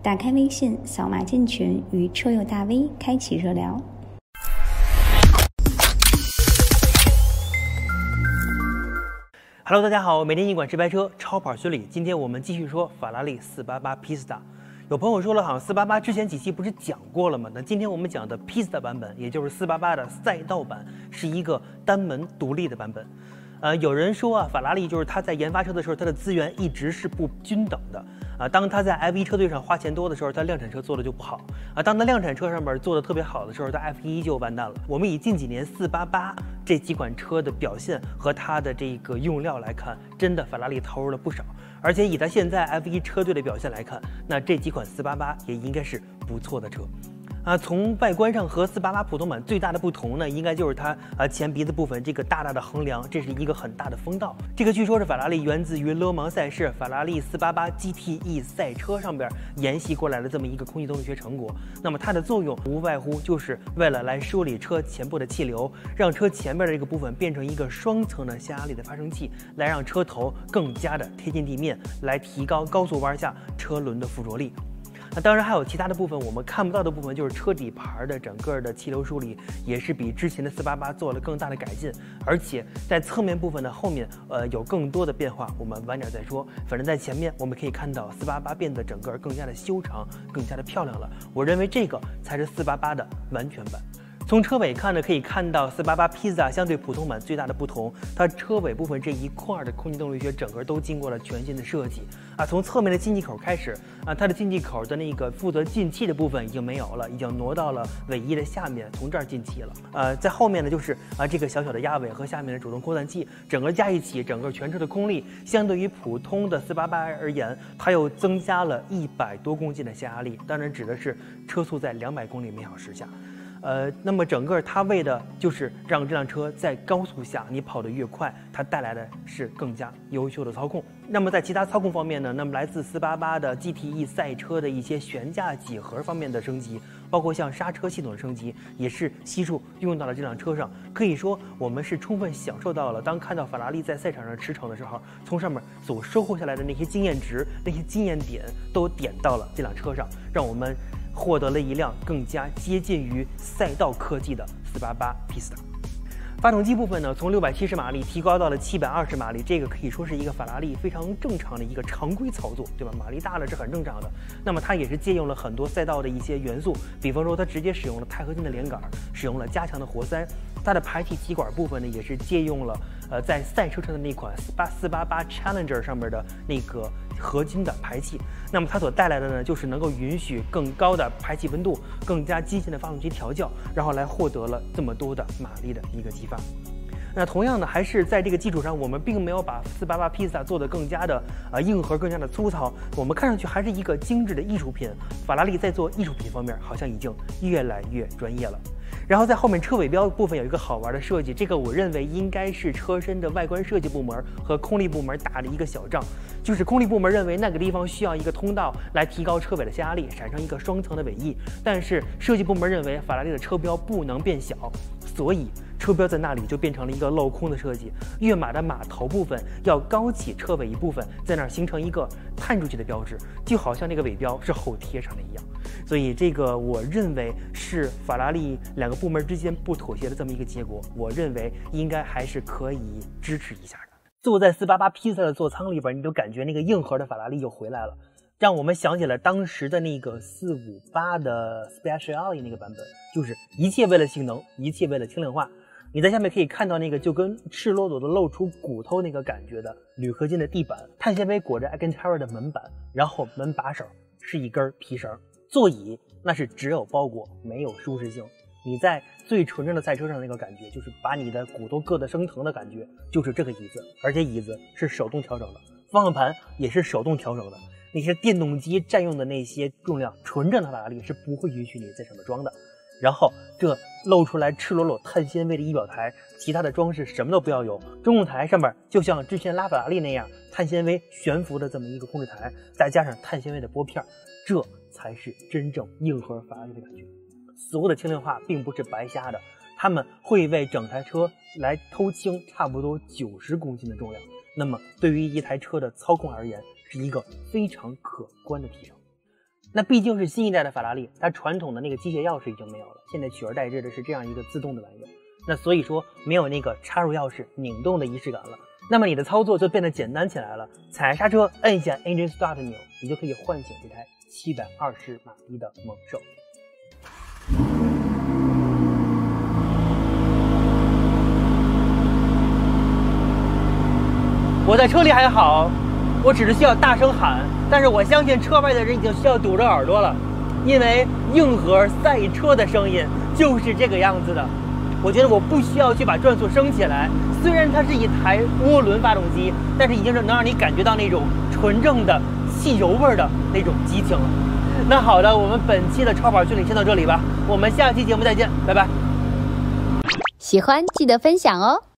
打开微信，扫码进群，与车友大 V 开启热聊。 Hello， 大家好，每天一馆直拍车，超跑巡礼。今天我们继续说法拉利488 Pista。有朋友说了，好像488之前几期不是讲过了吗？那今天我们讲的 Pista 版本，也就是488的赛道版，是一个单门独立的版本。有人说啊，法拉利就是它在研发车的时候，它的资源一直是不均等的啊。当它在 F1 车队上花钱多的时候，它量产车做的就不好啊。当它量产车上面做的特别好的时候，它 F1 就完蛋了。我们以近几年488这几款车的表现和它的这个用料来看，真的法拉利投入了不少。而且以它现在 F1 车队的表现来看，那这几款488也应该是不错的车。从外观上和488普通版最大的不同呢，应该就是它前鼻子部分这个大大的横梁，这是一个很大的风道。这个据说是法拉利源自于勒芒赛事法拉利488 GTE 赛车上边沿袭过来的这么一个空气动力学成果。那么它的作用无外乎就是为了来梳理车前部的气流，让车前面的这个部分变成一个双层的下压力的发生器，来让车头更加的贴近地面，来提高高速弯下车轮的附着力。那当然还有其他的部分，我们看不到的部分，就是车底盘的整个的气流梳理也是比之前的488做了更大的改进，而且在侧面部分的后面有更多的变化，我们晚点再说。反正在前面我们可以看到488变得整个更加的修长，更加的漂亮了。我认为这个才是488的完全版。从车尾看呢，可以看到488 Pista 相对普通版最大的不同，它车尾部分这一块的空气动力学整个都经过了全新的设计从侧面的进气口开始它的进气口的那个负责进气的部分已经没有了，已经挪到了尾翼的下面，从这儿进气了。在后面呢就是这个小小的压尾和下面的主动扩散器，整个加一起，整个全车的空力相对于普通的488而言，它又增加了100多公斤的下压力，当然指的是车速在200公里每小时下。那么整个它为的就是让这辆车在高速下你跑得越快，它带来的是更加优秀的操控。那么在其他操控方面呢，那么来自488的 GTE 赛车的一些悬架几何方面的升级，包括像刹车系统的升级，也是悉数用到了这辆车上。可以说我们是充分享受到了当看到法拉利在赛场上驰骋的时候，从上面所收获下来的那些经验值，那些经验点都点到了这辆车上，让我们获得了一辆更加接近于赛道科技的488 Pista。发动机部分呢，从670马力提高到了720马力，这个可以说是一个法拉利非常正常的一个常规操作，对吧？马力大了是很正常的。那么它也是借用了很多赛道的一些元素，比方说它直接使用了钛合金的连杆，使用了加强的活塞。它的排气气管部分呢，也是借用了在赛车上的那款488 Challenger 上面的那个合金的排气。那么它所带来的呢，就是能够允许更高的排气温度，更加激进的发动机调教，然后来获得了这么多的马力的一个激发。那同样的，还是在这个基础上，我们并没有把488 Pista 做得更加的硬核，更加的粗糙。我们看上去还是一个精致的艺术品。法拉利在做艺术品方面，好像已经越来越专业了。然后在后面车尾标部分有一个好玩的设计，这个我认为应该是车身的外观设计部门和空力部门打的一个小仗。就是空力部门认为那个地方需要一个通道来提高车尾的下压力，产生一个双层的尾翼，但是设计部门认为法拉利的车标不能变小，所以车标在那里就变成了一个镂空的设计。跃马的马头部分要高起车尾一部分，在那儿形成一个探出去的标志，就好像那个尾标是后贴上的一样。所以这个我认为是法拉利两个部门之间不妥协的这么一个结果，我认为应该还是可以支持一下的。坐在488 Pista 的座舱里边，你就感觉那个硬核的法拉利又回来了，让我们想起了当时的那个458的 Speciale 那个版本，就是一切为了性能，一切为了轻量化。你在下面可以看到那个就跟赤裸裸的露出骨头那个感觉的铝合金的地板，碳纤维裹着 Alcantara 的门板，然后门把手是一根皮绳，座椅那是只有包裹没有舒适性。你在最纯正的赛车上那个感觉，就是把你的骨头硌得生疼的感觉，就是这个椅子，而且椅子是手动调整的，方向盘也是手动调整的。那些电动机占用的那些重量，纯正的法拉利是不会允许你在上面装的。然后这露出来赤裸裸碳纤维的仪表台，其他的装饰什么都不要有，中控台上面就像之前拉法拉利那样碳纤维悬浮的这么一个控制台，再加上碳纤维的拨片，这才是真正硬核法拉利的感觉。所有的轻量化并不是白瞎的，他们会为整台车来偷轻差不多90公斤的重量，那么对于一台车的操控而言，是一个非常可观的提升。 那毕竟是新一代的法拉利，它传统的那个机械钥匙已经没有了，现在取而代之的是这样一个自动的玩意儿。那所以说没有那个插入钥匙拧动的仪式感了，那么你的操作就变得简单起来了，踩刹车摁一下 Engine Start 钮，你就可以唤醒这台720马力的猛兽。我在车里还好，我只是需要大声喊，但是我相信车外的人已经需要堵着耳朵了，因为硬核赛车的声音就是这个样子的。我觉得我不需要去把转速升起来，虽然它是一台涡轮发动机，但是已经是能让你感觉到那种纯正的汽油味的那种激情了。那好的，我们本期的超跑训练先到这里吧，我们下期节目再见，拜拜。 喜欢记得分享哦。